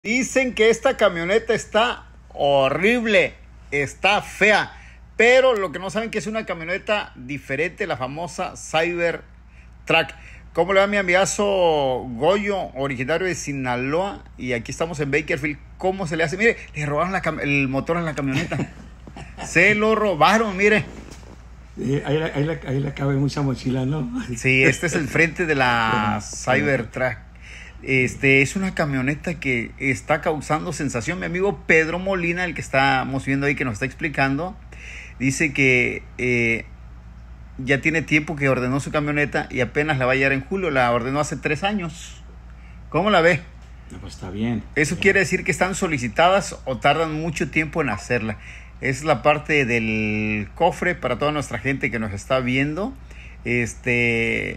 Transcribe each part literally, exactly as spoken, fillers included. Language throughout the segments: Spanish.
Dicen que esta camioneta está horrible, está fea, pero lo que no saben que es una camioneta diferente, la famosa Cybertruck. ¿Cómo le va mi amigazo Goyo, originario de Sinaloa? Y aquí estamos en Bakersfield. ¿Cómo se le hace? Mire, le robaron la el motor en la camioneta. Se lo robaron, mire. Sí, ahí, ahí, ahí, ahí le cabe mucha mochila, ¿no? Sí, este es el frente de la Cybertruck. Este es una camioneta que está causando sensación. Mi amigo Pedro Molina, el que estamos viendo ahí, que nos está explicando, dice que eh, ya tiene tiempo que ordenó su camioneta y apenas la va a llegar en julio. La ordenó hace tres años. ¿Cómo la ve? No, pues está bien. Eso bien. quiere decir que están solicitadas o tardan mucho tiempo en hacerla. Es la parte del cofre para toda nuestra gente que nos está viendo. Este...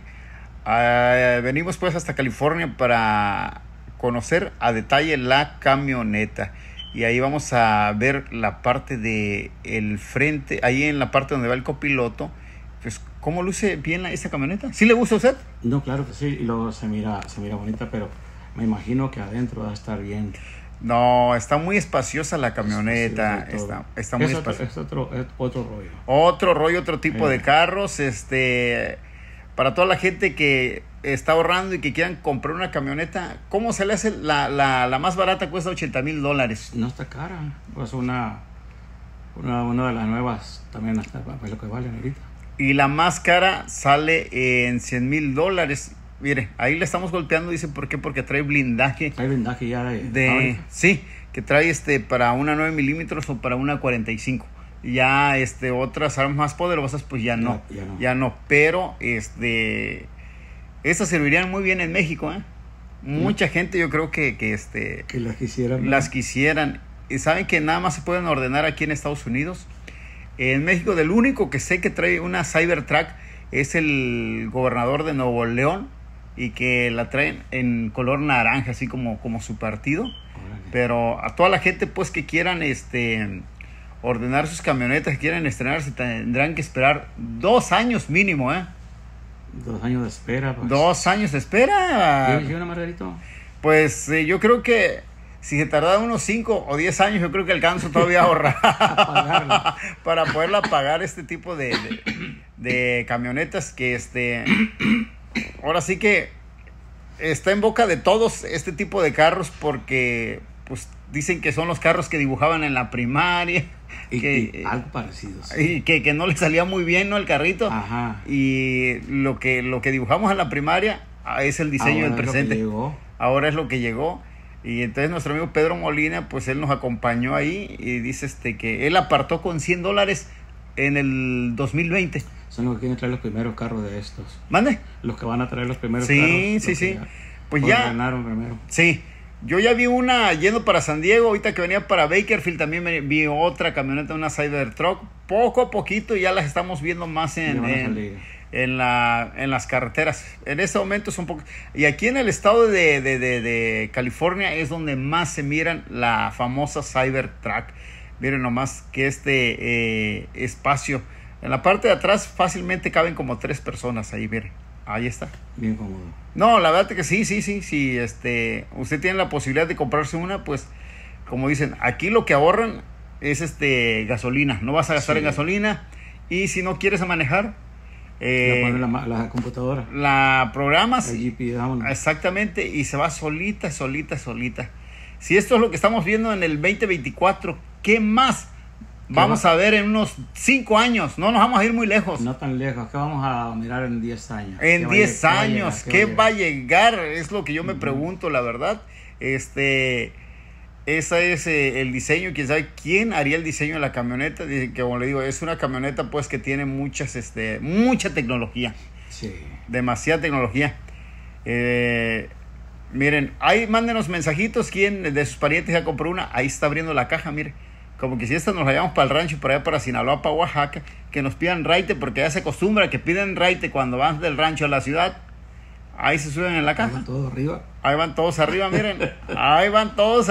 Uh, venimos pues hasta California para conocer a detalle la camioneta y ahí vamos a ver la parte de el frente, ahí en la parte donde va el copiloto, pues cómo luce bien la, esta camioneta. ¿Sí le gusta a usted? No, claro que sí, y luego se mira, se mira bonita, pero me imagino que adentro va a estar bien. No, está muy espaciosa la camioneta, sí, está, está muy es espaciosa. Es otro, es otro rollo. Otro rollo, otro tipo eh. de carros, este... Para toda la gente que está ahorrando y que quieran comprar una camioneta, ¿cómo se le hace? La, la, la más barata cuesta ochenta mil dólares. No está cara, pues una, una, una de las nuevas también está, pues lo que valen ahorita. Y la más cara sale en cien mil dólares. Mire, ahí le estamos golpeando, dice, ¿por qué? Porque trae blindaje. Trae blindaje ya de... de sí, que trae este para una nueve milímetros o para una cuarenta y cinco. Ya este otras armas más poderosas pues ya no, ya, ya no, ya no, pero este estas servirían muy bien en México, ¿eh? Mucha mm. gente yo creo que, que este que las quisieran, las quisieran. Y saben que nada más se pueden ordenar aquí en Estados Unidos. En México del único que sé que trae una Cybertruck es el gobernador de Nuevo León y que la traen en color naranja, así como, como su partido. Órale. Pero a toda la gente pues que quieran este ordenar sus camionetas, que quieren estrenarse, tendrán que esperar dos años mínimo, ¿eh? Dos años de espera. Pues. Dos años de espera. ¿Y una Margarito? Pues eh, yo creo que si se tarda unos cinco o diez años, yo creo que alcanzo todavía a ahorrar para poderla pagar este tipo de, de, de camionetas que este ahora sí que está en boca de todos este tipo de carros porque pues dicen que son los carros que dibujaban en la primaria. Y, que, y algo parecido. Sí. Y que, que no le salía muy bien, ¿no? El carrito. Ajá. Y lo que, lo que dibujamos en la primaria es el diseño Ahora del presente. Es lo que llegó. Ahora es lo que llegó. Y entonces nuestro amigo Pedro Molina, pues él nos acompañó ahí y dice este que él apartó con cien dólares en el dos mil veinte. Son los que quieren traer los primeros carros de estos. ¿Mande? Los que van a traer los primeros sí, carros. Sí, sí, sí. Pues ya. Ganaron primero. Sí. Yo ya vi una yendo para San Diego, ahorita que venía para Bakersfield también vi otra camioneta, una Cybertruck. Poco a poquito ya las estamos viendo más en, en, en, la, en las carreteras. En este momento es un poco... Y aquí en el estado de, de, de, de California es donde más se miran la famosa Cybertruck. Miren nomás que este eh, espacio. En la parte de atrás fácilmente caben como tres personas ahí, miren. Ahí está. Bien cómodo. No, la verdad que sí, sí, sí, sí, este, usted tiene la posibilidad de comprarse una, pues, como dicen, aquí lo que ahorran es este gasolina, no vas a gastar sí. en gasolina, y si no quieres manejar, eh, la, la, la computadora, la programas, el G P S, exactamente, y se va solita, solita, solita. Si esto es lo que estamos viendo en el veinte veinticuatro, ¿qué más vamos a ver en unos cinco años? No nos vamos a ir muy lejos. No tan lejos, ¿qué vamos a mirar en diez años? En diez años, ¿qué va a llegar? Es lo que yo me uh-huh. pregunto, la verdad. Este, ese es eh, el diseño, quién sabe quién haría el diseño de la camioneta. Dicen que, como le digo, es una camioneta pues que tiene muchas, este, mucha tecnología. Sí. Demasiada tecnología. Eh, miren, ahí mándenos mensajitos, quién de sus parientes ya compró una. Ahí está abriendo la caja, mire. Como que si esta nos la llevamos para el rancho, para allá para Sinaloa, para Oaxaca, que nos pidan raite, porque ya se acostumbra que piden raite cuando van del rancho a la ciudad. Ahí se suben en la caja. Ahí van todos arriba. Ahí van todos arriba, miren. Ahí van todos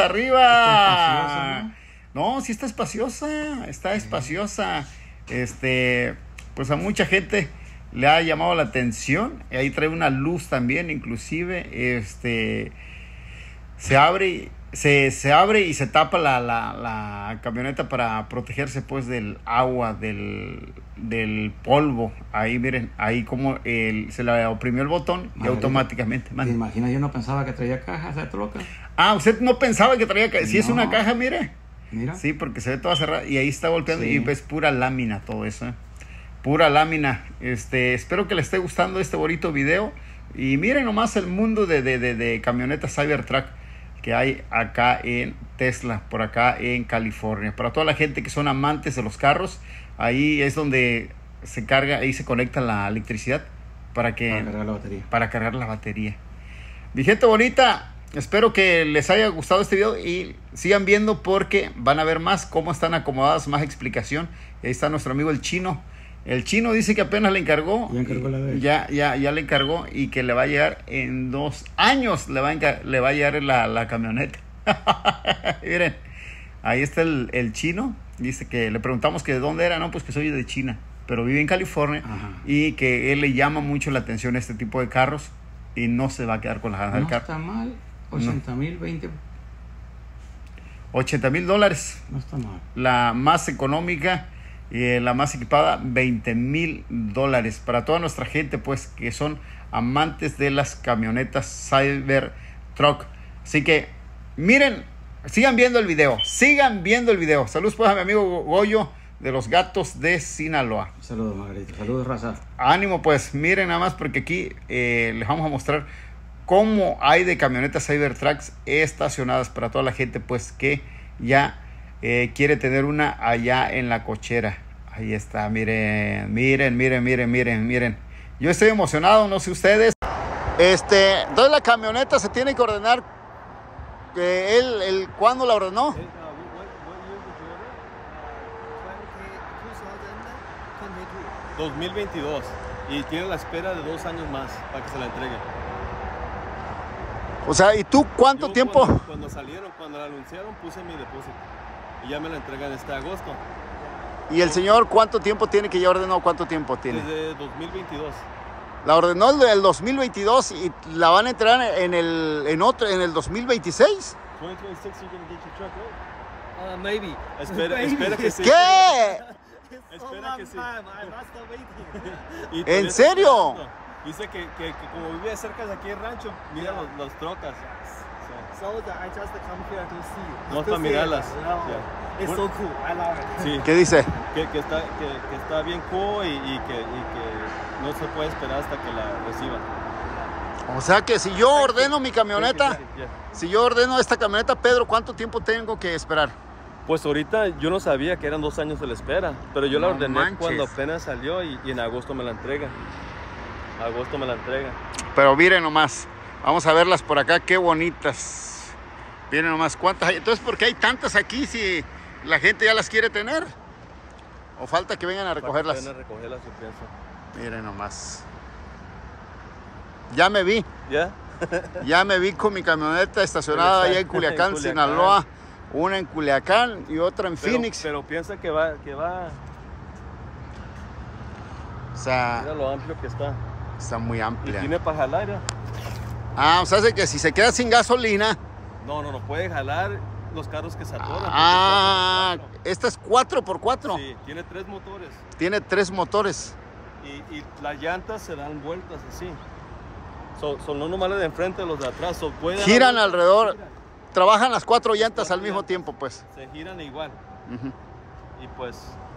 arriba. ¿No? No, sí está espaciosa, está espaciosa. Este, pues a mucha gente le ha llamado la atención. Ahí trae una luz también, inclusive. Este, se abre se, se abre y se tapa la, la, la camioneta para protegerse pues del agua, del, del polvo. Ahí miren, ahí como el, se le oprimió el botón y Madre automáticamente. ¿Te imaginas? Yo no pensaba que traía caja esa troca. Ah, usted no pensaba que traía caja. Si no. Es una caja, mire. Mira. Sí, porque se ve toda cerrada y ahí está golpeando, sí. Y ves pura lámina todo eso, ¿eh? Pura lámina. Este, espero que les esté gustando este bonito video. Y miren nomás el mundo de, de, de, de camionetas Cybertruck que hay acá en Tesla, por acá en California. Para toda la gente que son amantes de los carros, ahí es donde se carga, ahí se conecta la electricidad para que para cargar la batería. Para cargar la batería. Mi gente bonita, espero que les haya gustado este video y sigan viendo porque van a ver más cómo están acomodadas, más explicación. Ahí está nuestro amigo el Chino. El Chino dice que apenas le encargó. Ya encargó la de él. Ya, ya, ya le encargó y que le va a llegar en dos años. Le va a, encar le va a llegar la, la camioneta. Miren, ahí está el, el Chino. Dice que le preguntamos que de dónde era. No, pues que soy de China, pero vive en California. Ajá. Y que él le llama mucho la atención a este tipo de carros y no se va a quedar con las ganas del carro. No está mal. ochenta mil, veinte. ochenta mil dólares. No está mal. La más económica. Y la más equipada, veinte mil dólares. Para toda nuestra gente, pues, que son amantes de las camionetas Cybertruck. Así que, miren, sigan viendo el video. Sigan viendo el video. Saludos, pues, a mi amigo Goyo de los Gatos de Sinaloa. Saludos, Margarita. Saludos, raza. Ánimo, pues, miren nada más, porque aquí eh, les vamos a mostrar cómo hay de camionetas Cybertrucks estacionadas para toda la gente, pues, que ya... Eh, quiere tener una allá en la cochera. Ahí está, miren, miren, miren, miren, miren, miren. Yo estoy emocionado, no sé ustedes. Este, entonces la camioneta se tiene que ordenar. Eh, él, él, ¿cuándo la ordenó? dos mil veintidós. Y tiene la espera de dos años más para que se la entregue. O sea, ¿y tú cuánto Yo tiempo? Cuando, cuando salieron, cuando la anunciaron, puse mi depósito. Y ya me la entregan este agosto. ¿Y el señor cuánto tiempo tiene que ya ordenó? ¿Cuánto tiempo tiene? Desde dos mil veintidós. La ordenó el del dos mil veintidós y la van a entregar en el en otro en el dos mil veintiséis. dos mil veintiséis, you're gonna get your truck, right? Uh, maybe. Espera, espera que sí. ¿Qué? Espera que sí. ¿En serio? Dice que, que, que como vive cerca de aquí el rancho, mira yeah. los, los trocas. So that I just come here to see. No es para mirarlas. Yeah. It's so cool. I love it. Sí. ¿Qué dice? Que, que, está, que, que está bien cool y, y, que, y que no se puede esperar hasta que la reciban. O sea que si yo ordeno mi camioneta, si yo ordeno esta camioneta, Pedro, ¿cuánto tiempo tengo que esperar? Pues ahorita yo no sabía que eran dos años de la espera, pero yo la no ordené manches. Cuando apenas salió y, y en agosto me la entrega. Agosto me la entrega. Pero miren nomás, vamos a verlas por acá, qué bonitas. Miren nomás cuántas hay. Entonces, ¿por qué hay tantas aquí si la gente ya las quiere tener? ¿O falta que vengan a recogerlas? Falta que vengan a recogerlas, yo pienso. Miren nomás. Ya me vi. ¿Ya? Ya me vi con mi camioneta estacionada allá en Culiacán, en Culiacán, Sinaloa. Una en Culiacán y otra en pero, Phoenix. Pero piensa que va, que va. O sea. Mira lo amplio que está. Está muy amplia. Y tiene para jalar, ¿ya? Ah, o sea, es que si se queda sin gasolina. No, no, no puede jalar los carros que se atoran. Ah, esta es cuatro por cuatro. Sí, tiene tres motores. Tiene tres motores. Y, y las llantas se dan vueltas así. Son, son no nomás las de enfrente, los de atrás. So, giran alrededor. Giran. Trabajan las cuatro llantas cuatro al mismo llantas. tiempo, pues. Se giran igual. Uh-huh. Y pues...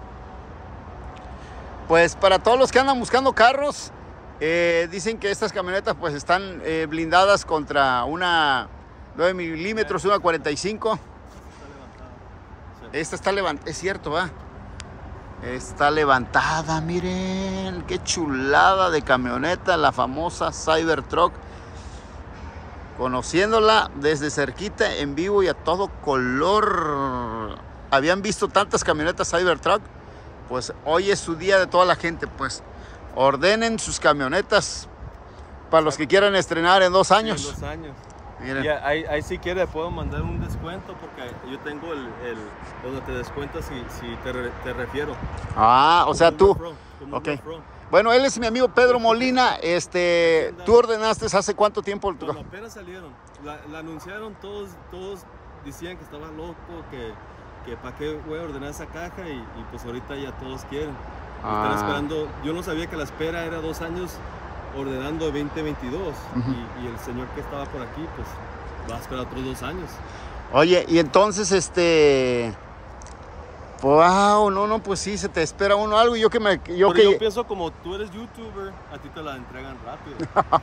Pues para todos los que andan buscando carros, eh, dicen que estas camionetas pues están eh, blindadas contra una nueve milímetros, una cuarenta y cinco. Está levantada. Sí. Esta está levantada, es cierto, va. Está levantada, miren, qué chulada de camioneta, la famosa Cybertruck. Conociéndola desde cerquita, en vivo y a todo color. ¿Habían visto tantas camionetas Cybertruck? Pues hoy es su día de toda la gente, pues ordenen sus camionetas para los que quieran estrenar en dos años. Sí, en dos años. Miren. Y ahí, ahí si quiere puedo mandar un descuento porque yo tengo el, el donde te descuentas si, si te, re, te refiero. Ah, o sea tú. Pro, ok. Bueno, él es mi amigo Pedro Molina. Este, ¿tú ordenaste hace cuánto tiempo? Cuando apenas salieron, la, la anunciaron todos, todos decían que estaba loco, que, que para qué voy a ordenar esa caja y, y pues ahorita ya todos quieren. Ah. Están esperando, yo no sabía que la espera era dos años ordenando veinte veintidós uh-huh. y, y el señor que estaba por aquí pues va a esperar otros dos años. Oye, y entonces este... Wow, no, no, pues sí, se te espera uno algo y yo que me... Yo, Pero que... yo pienso como tú eres youtuber, a ti te la entregan rápido.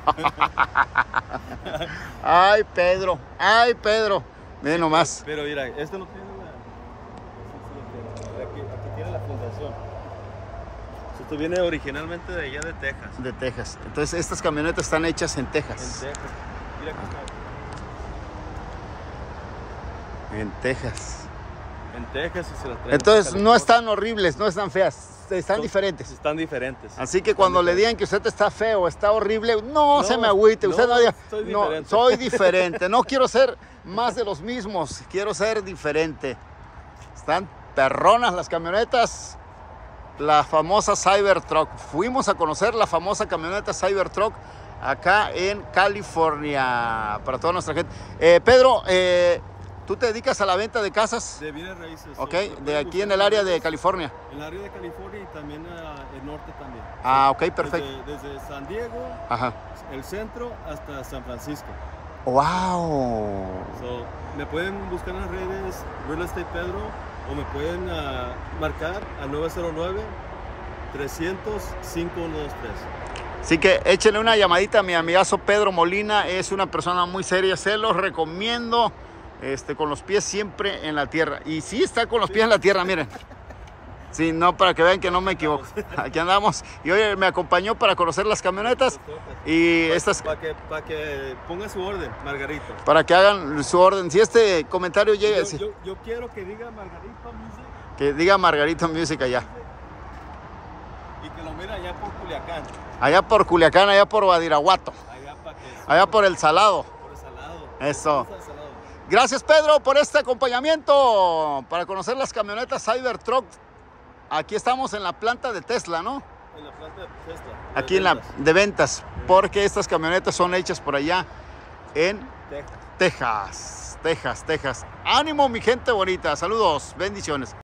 Ay, Pedro, ay, Pedro, ve nomás. Pero mira, este no tiene la... Aquí, aquí tiene la fundación. Esto viene originalmente de allá de Texas. De Texas. Entonces estas camionetas están hechas en Texas. En Texas. Mira acá está. En Texas. En Texas y se las traen. Entonces no están horribles, no están feas, están Son, diferentes. Están diferentes. Así que cuando le digan que usted está feo, está horrible, no, no se me agüite. Usted no, no diga, soy no, diferente. soy diferente, no quiero ser más de los mismos, quiero ser diferente. Están perronas las camionetas, la famosa Cybertruck. Fuimos a conocer la famosa camioneta Cybertruck acá en California, para toda nuestra gente. Eh, Pedro, eh, ¿tú te dedicas a la venta de casas? De bienes raíces. Ok, de aquí en el área de California. En el área de California y también uh, el norte también. Ah, ok, perfecto. Desde, desde San Diego, Ajá. el centro, hasta San Francisco. ¡Wow! So, me pueden buscar en las redes Real Estate Pedro o me pueden uh, marcar al nueve cero nueve, trescientos, cinco uno dos tres. Así que échenle una llamadita a mi amigazo Pedro Molina, es una persona muy seria, se los recomiendo. Este, con los pies siempre en la tierra. Y sí está con los pies en la tierra, miren. Sí, no, para que vean que no me equivoco. Aquí andamos. Y hoy me acompañó para conocer las camionetas. Y para, estas... Para que, para que ponga su orden, Margarito. Para que hagan su orden. Si este comentario llega... Yo, sí. yo, yo quiero que diga Margarito Music. Que diga Margarito Music allá. Y que lo mire allá por Culiacán. Allá por Culiacán, allá por Badiraguato. Allá, para que allá por El Salado. Por El Salado. Eso. Gracias, Pedro, por este acompañamiento para conocer las camionetas Cybertruck. Aquí estamos en la planta de Tesla, ¿no? En la planta de Tesla. De Aquí en la de ventas, porque estas camionetas son hechas por allá en Texas. Texas, Texas, Texas. Ánimo, mi gente bonita. Saludos, bendiciones.